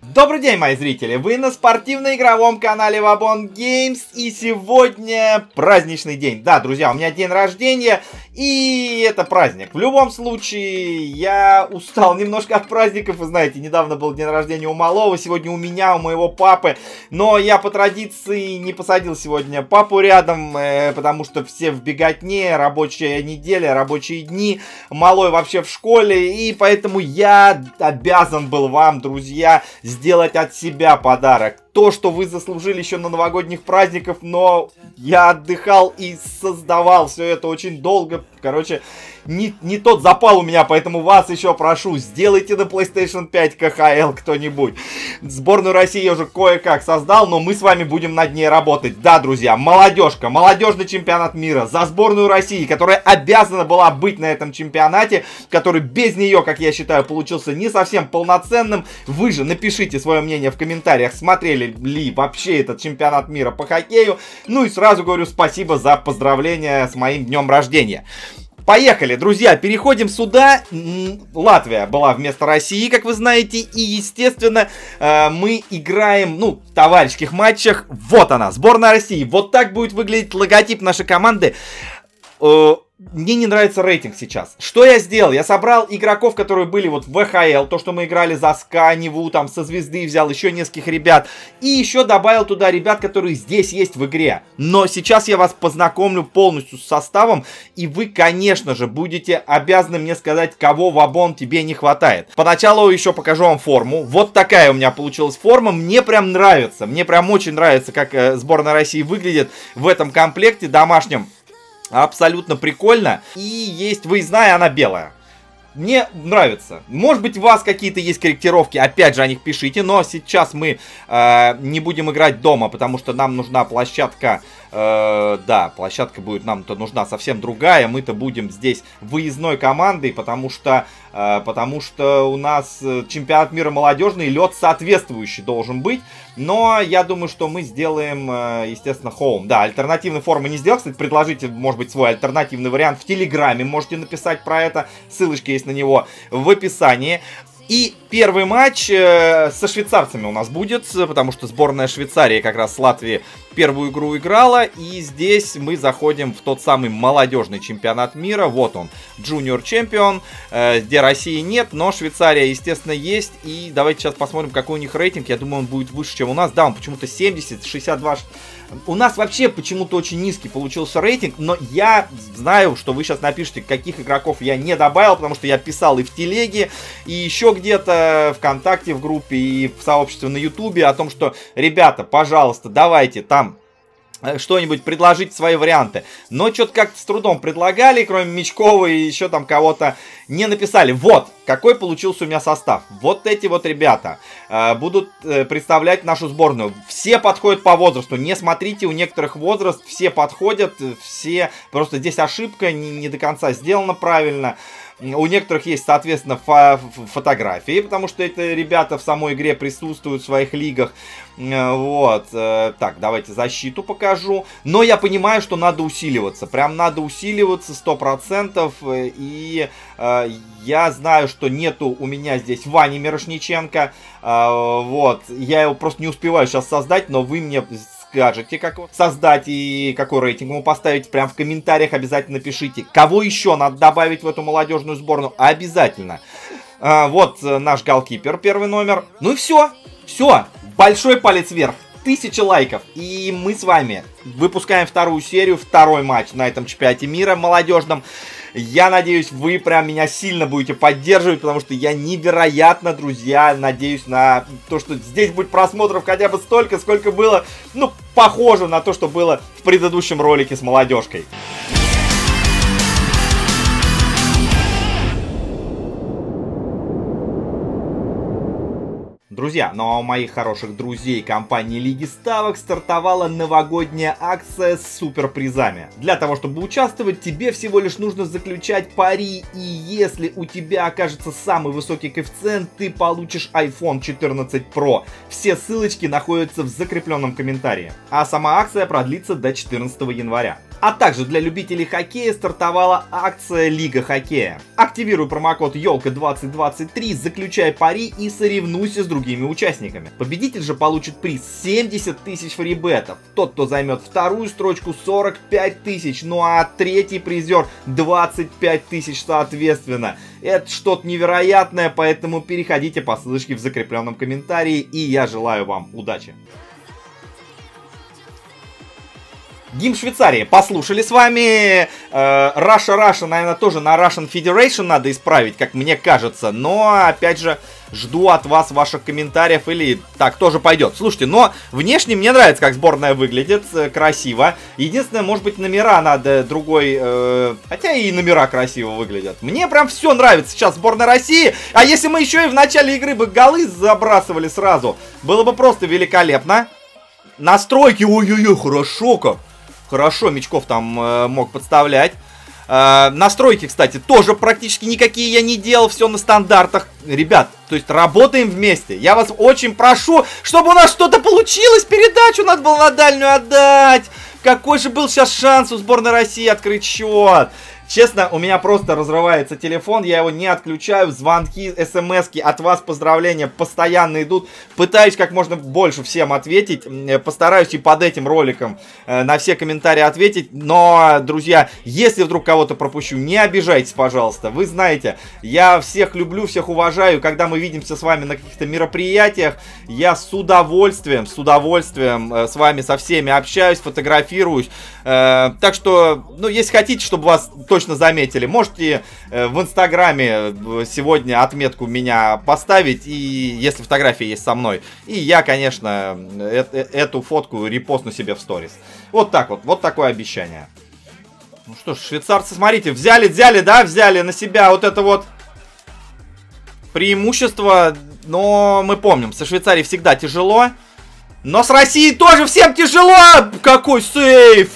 Добрый день, мои зрители! Вы на спортивно-игровом канале Wabon Games, и сегодня праздничный день. Да, друзья, у меня день рождения, и это праздник. В любом случае, я устал немножко от праздников. Вы знаете, недавно был день рождения у малого, сегодня у меня, у моего папы. Но я по традиции не посадил сегодня папу рядом, потому что все в беготне, рабочая неделя, рабочие дни. Малой вообще в школе, и поэтому я обязан был вам, друзья, сделать от себя подарок. То, что вы заслужили еще на новогодних праздниках, но я отдыхал и создавал все это очень долго. Короче, не тот запал у меня, поэтому вас еще прошу, сделайте на PlayStation 5 КХЛ кто-нибудь. Сборную России я уже кое-как создал, но мы с вами будем над ней работать. Да, друзья, молодежка, молодежный чемпионат мира за сборную России, которая обязана была быть на этом чемпионате, который без нее, как я считаю, получился не совсем полноценным. Вы же напишите свое мнение в комментариях, смотрели ли вообще этот чемпионат мира по хоккею. Ну и сразу говорю спасибо за поздравления с моим днем рождения. Поехали, друзья, переходим сюда. Латвия была вместо России, как вы знаете, и, естественно, мы играем, в товарищеских матчах. Вот она, сборная России. Вот так будет выглядеть логотип нашей команды. Мне не нравится рейтинг сейчас. Что я сделал? Я собрал игроков, которые были вот в ВХЛ, то, что мы играли за СКА, Неву, там, со Звезды взял еще нескольких ребят. И еще добавил туда ребят, которые здесь есть в игре. Но сейчас я вас познакомлю полностью с составом, и вы, конечно же, будете обязаны мне сказать, кого в Wabon тебе не хватает. Поначалу еще покажу вам форму. Вот такая у меня получилась форма. Мне прям нравится. Мне прям очень нравится, как сборная России выглядит в этом комплекте домашнем. Абсолютно прикольно. И есть выездная, она белая. Мне нравится. Может быть, у вас какие-то есть корректировки, опять же, о них пишите. Но сейчас мы не будем играть дома, потому что нам нужна площадка. Да, площадка будет нам-то нужна совсем другая. Мы-то будем здесь выездной командой, потому что у нас чемпионат мира молодежный, лед соответствующий должен быть. Но я думаю, что мы сделаем, естественно, хоум. Да, альтернативной формы не сделал. Кстати, предложите, может быть, свой альтернативный вариант в Телеграме. Можете написать про это. Ссылочка есть на него в описании. И первый матч со швейцарцами у нас будет, потому что сборная Швейцарии как раз с Латвией первую игру играла. И здесь мы заходим в тот самый молодежный чемпионат мира. Вот он, Junior Champion, где России нет, но Швейцария, естественно, есть. И давайте сейчас посмотрим, какой у них рейтинг. Я думаю, он будет выше, чем у нас. Да, он почему-то 70, 62... У нас вообще почему-то очень низкий получился рейтинг, но я знаю, что вы сейчас напишите, каких игроков я не добавил, потому что я писал и в телеге, и еще где-то ВКонтакте в группе, и в сообществе на Ютубе о том, что, ребята, пожалуйста, давайте там что-нибудь, предложить свои варианты. Но что-то как-то с трудом предлагали, кроме Мечкова и еще там кого-то не написали. Вот, какой получился у меня состав. Вот эти вот ребята будут представлять нашу сборную. Все подходят по возрасту. Не смотрите, у некоторых возраст, все подходят, все... Просто здесь ошибка, не до конца сделана правильно. У некоторых есть, соответственно, фотографии, потому что это ребята в самой игре присутствуют в своих лигах. Вот. Так, давайте защиту покажу. Но я понимаю, что надо усиливаться. Прям надо усиливаться 100%. И я знаю, что нету у меня здесь Вани Мирошниченко. Вот. Я его просто не успеваю сейчас создать, но вы мне... скажете, как создать и какой рейтинг ему поставить, прям в комментариях обязательно пишите. Кого еще надо добавить в эту молодежную сборную? Обязательно. Вот наш голкипер, первый номер. Ну и все. Все. Большой палец вверх. 1000 лайков. И мы с вами выпускаем вторую серию, второй матч на этом чемпионате мира молодежном. Я надеюсь, вы прям меня сильно будете поддерживать, потому что я невероятно, друзья, надеюсь на то, что здесь будет просмотров хотя бы столько, сколько было, похоже на то, что было в предыдущем ролике с молодежкой. Друзья, ну а у моих хороших друзей компании Лиги Ставок стартовала новогодняя акция с суперпризами. Для того, чтобы участвовать, тебе всего лишь нужно заключать пари, и если у тебя окажется самый высокий коэффициент, ты получишь iPhone 14 Pro. Все ссылочки находятся в закрепленном комментарии. А сама акция продлится до 14 января. А также для любителей хоккея стартовала акция Лига хоккея. Активируй промокод Ёлка2023, заключай пари и соревнуйся с другими участниками. Победитель же получит приз 70 тысяч фрибетов. Тот, кто займет вторую строчку, 45 тысяч, ну а третий призер 25 тысяч соответственно. Это что-то невероятное, поэтому переходите по ссылочке в закрепленном комментарии, и я желаю вам удачи. Гимн Швейцарии послушали с вами. Russia, наверное, тоже на Russian Federation надо исправить, как мне кажется. Но, опять же, жду от вас ваших комментариев, или так тоже пойдет. Слушайте, но внешне мне нравится, как сборная выглядит. Красиво. Единственное, может быть, номера надо другой... хотя и номера красиво выглядят. Мне прям все нравится сейчас сборная России. А если мы еще и в начале игры бы голы забрасывали сразу, было бы просто великолепно. Настройки, ой-ой-ой, хорошо как. Хорошо, Мячков там мог подставлять. Настройки, кстати, тоже практически никакие я не делал. Все на стандартах. Ребят, то есть работаем вместе. Я вас очень прошу, чтобы у нас что-то получилось. Передачу надо было на дальнюю отдать. Какой же был сейчас шанс у сборной России открыть счет. Честно, у меня просто разрывается телефон, я его не отключаю, звонки, смски от вас, поздравления постоянно идут. Пытаюсь как можно больше всем ответить, постараюсь и под этим роликом на все комментарии ответить. Но, друзья, если вдруг кого-то пропущу, не обижайтесь, пожалуйста. Вы знаете, я всех люблю, всех уважаю. Когда мы видимся с вами на каких-то мероприятиях, я с удовольствием с вами со всеми общаюсь, фотографируюсь. Так что, ну, если хотите, чтобы вас точно заметили, можете в Инстаграме сегодня отметку меня поставить, и если фотография есть со мной. И я, конечно, эту фотку репостну себе в сторис. Вот так вот, вот такое обещание. Ну что ж, швейцарцы, смотрите, взяли, да, взяли на себя вот это вот преимущество. Но мы помним, со Швейцарией всегда тяжело. Но с Россией тоже всем тяжело! Какой сейф!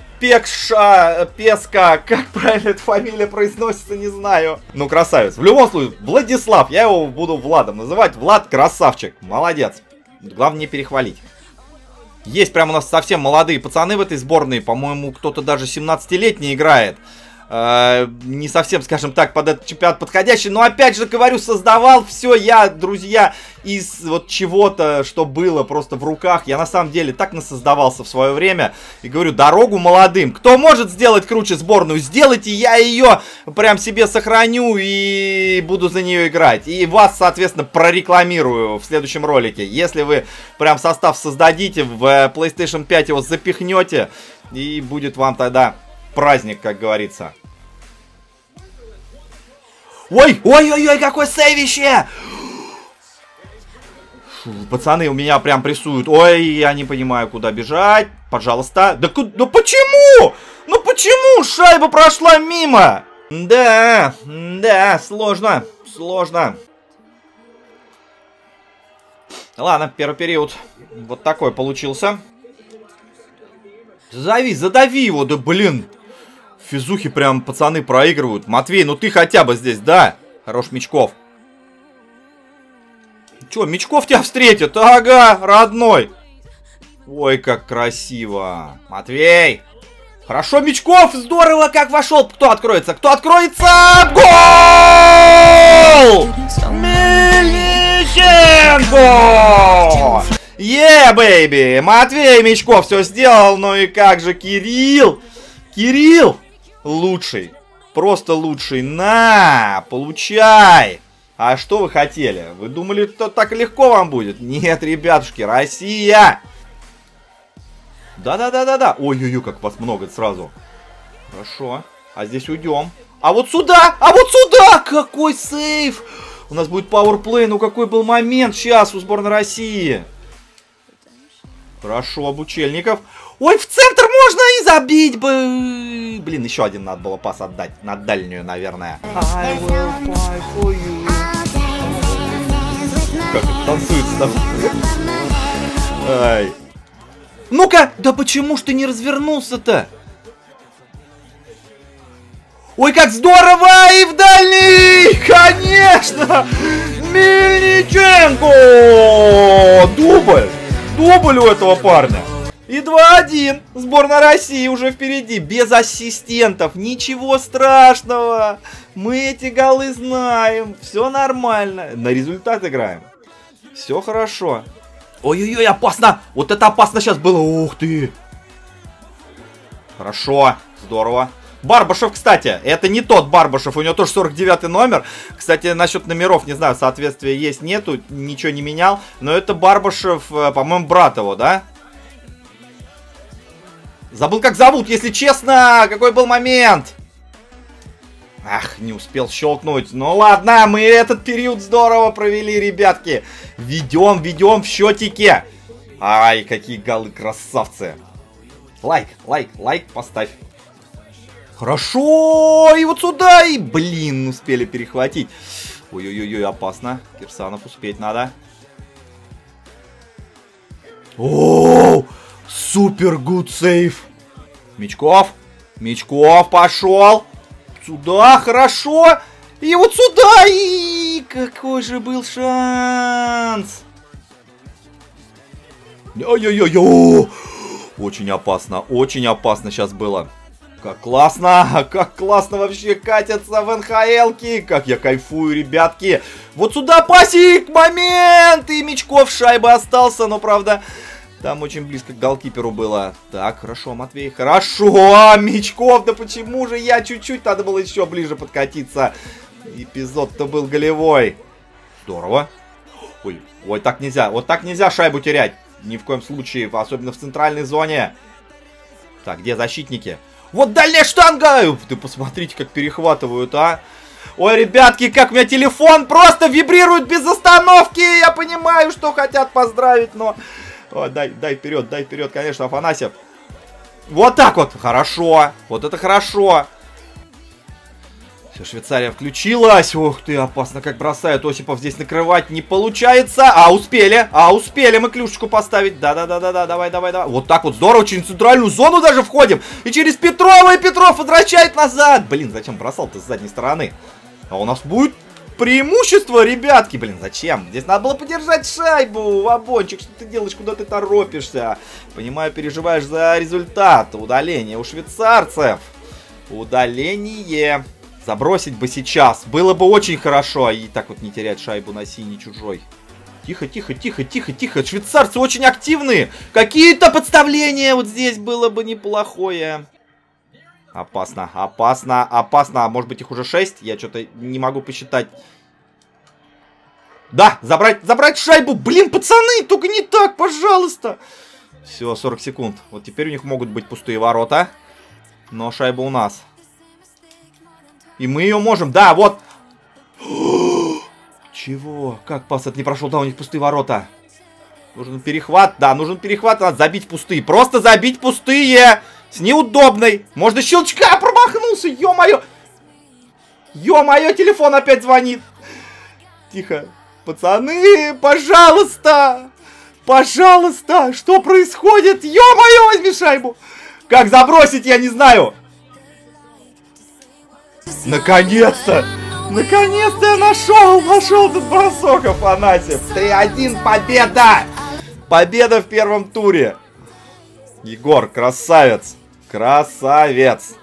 Песка, как правильно эта фамилия произносится, не знаю. Ну, красавец. В любом случае, Владислав, я его буду Владом называть. Влад красавчик, молодец. Главное не перехвалить. Есть прям у нас совсем молодые пацаны в этой сборной. По-моему, кто-то даже 17-летний играет. Не совсем, скажем так, под этот чемпионат подходящий. Но опять же говорю, создавал все я, друзья, из вот чего-то, что было просто в руках. Я на самом деле так насоздавался в свое время. И говорю, дорогу молодым. Кто может сделать круче сборную, сделайте, я ее прям себе сохраню и буду за нее играть. И вас, соответственно, прорекламирую в следующем ролике. Если вы прям состав создадите, в PlayStation 5 его запихнете, и будет вам тогда праздник, как говорится. Ой, ой-ой-ой, какое сейвище! Фу, пацаны у меня прям прессуют. Ой, я не понимаю, куда бежать. Пожалуйста. Да почему? Ну почему шайба прошла мимо? Да, сложно. Ладно, первый период вот такой получился. Задави его, да блин. Физухи прям пацаны проигрывают. Матвей, ну ты хотя бы здесь, да? Хорош, Мячков. Че, Мячков тебя встретит? Ага, родной. Ой, как красиво. Матвей. Хорошо, Мячков, здорово, как вошел. Кто откроется? Кто откроется? Гол! Мельниченко! Бэйби! Матвей Мячков все сделал. Ну и как же Кирилл? Кирилл! Лучший. Просто лучший. На! Получай! А что вы хотели? Вы думали, что так легко вам будет? Нет, ребятушки, Россия! Да. Ой-ой-ой, как вас много сразу. Хорошо. А здесь уйдем. А вот сюда! Какой сейф! У нас будет пауэрплей. Ну какой был момент сейчас у сборной России. Хорошо, Бучельников. Ой, в центр можно и забить бы. Блин, еще один надо было пас отдать. На дальнюю, наверное. I will fight for you. Как это танцуется там. Ай. Ну-ка, да почему ж ты не развернулся-то? Ой, как здорово! И в дальний! Конечно! Мельниченко! Дубль! Дубль у этого парня! И 2-1. Сборная России уже впереди. Без ассистентов. Ничего страшного. Мы эти голы знаем. Все нормально. На результат играем. Все хорошо. Ой-ой-ой, опасно. Вот это опасно сейчас было. Ух ты. Хорошо. Здорово. Барбашев, кстати, это не тот Барбашев, у него тоже 49 номер. Кстати, насчет номеров, не знаю, соответствия есть, нету, ничего не менял. Но это Барбашев, по-моему, брат его, да? Забыл, как зовут, если честно. Какой был момент? Ах, не успел щелкнуть. Ну ладно, мы этот период здорово провели, ребятки. Ведем в счетике. Ай, какие голы, красавцы. Лайк поставь. Хорошо, и вот сюда, и, блин, успели перехватить. Ой-ой-ой, опасно. Кирсанов успеть надо. О, супер гуд сейв. Мячков пошел. Сюда, хорошо. И вот сюда, и какой же был шанс. Ой-ой-ой, очень опасно сейчас было. Как классно вообще катятся в НХЛ-ки. Как я кайфую, ребятки. Вот сюда пасик, момент. И Мячков шайба остался, но правда, там очень близко к голкиперу было. Так, хорошо, Матвей, хорошо. Мячков, да почему же я чуть-чуть, надо было еще ближе подкатиться. Эпизод-то был голевой. Здорово. Ой, так нельзя, вот так нельзя шайбу терять. Ни в коем случае, особенно в центральной зоне. Так, где защитники? Вот дальняя штанга! Ты посмотрите, как перехватывают, а. Ой, ребятки, как у меня телефон просто вибрирует без остановки. Я понимаю, что хотят поздравить, но... Ой, дай вперед, конечно, Афанасьев. Вот так вот. Хорошо. Вот это хорошо. Все, Швейцария включилась. Ух ты, опасно как бросают. Осипов здесь накрывать не получается. Успели мы клюшечку поставить. Да, давай. Вот так вот здорово, через центральную зону даже входим. И через Петрова, и Петров возвращает назад. Блин, зачем бросал-то с задней стороны? А у нас будет преимущество, ребятки. Блин, зачем? Здесь надо было подержать шайбу. Вабончик, что ты делаешь, куда ты торопишься? Понимаю, переживаешь за результат. Удаление у швейцарцев. Удаление. Забросить бы сейчас. Было бы очень хорошо. И так вот не терять шайбу на синий чужой. Тихо. Швейцарцы очень активные. Какие-то подставления вот здесь было бы неплохое. Опасно. А может быть их уже 6? Я что-то не могу посчитать. Да, забрать шайбу. Блин, пацаны, только не так, пожалуйста. Все, 40 секунд. Вот теперь у них могут быть пустые ворота. Но шайба у нас. И мы ее можем, да, вот. Чего? Как пас это не прошел? Да, у них пустые ворота. Нужен перехват, да, надо забить пустые. Просто забить пустые. С неудобной. Можно щелчка, промахнулся, ё-моё. Ё-моё, телефон опять звонит. Тихо. Пацаны, пожалуйста. Пожалуйста, что происходит? Ё-моё, возьми шайбу. Как забросить, я не знаю. Наконец-то! Наконец-то я нашел этот бросок, Афанасьев. 3-1, победа! Победа в первом туре. Егор, красавец. 13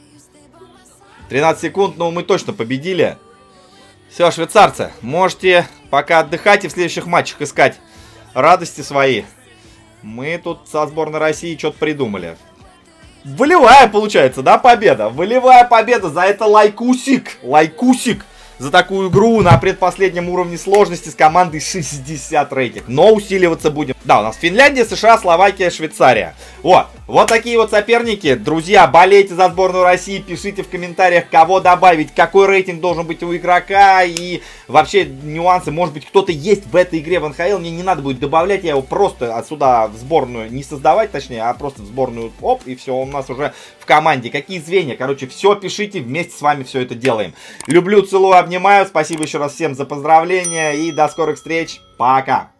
секунд, но мы точно победили. Все, швейцарцы, можете пока отдыхать и в следующих матчах искать радости свои. Мы тут со сборной России что-то придумали. Волевая получается, да, победа? Волевая победа, за это лайкусик. Лайкусик за такую игру на предпоследнем уровне сложности с командой 60 рейтинг. Но усиливаться будем. Да, у нас Финляндия, США, Словакия, Швейцария. Вот такие вот соперники. Друзья, болейте за сборную России, пишите в комментариях, кого добавить, какой рейтинг должен быть у игрока и вообще нюансы. Может быть, кто-то есть в этой игре в НХЛ, мне не надо будет добавлять, я его просто отсюда в сборную не создавать, точнее, а просто в сборную, оп, и все, он у нас уже в команде. Какие звенья, короче, все пишите, вместе с вами все это делаем. Люблю, целую, обнимаю, спасибо еще раз всем за поздравления и до скорых встреч, пока!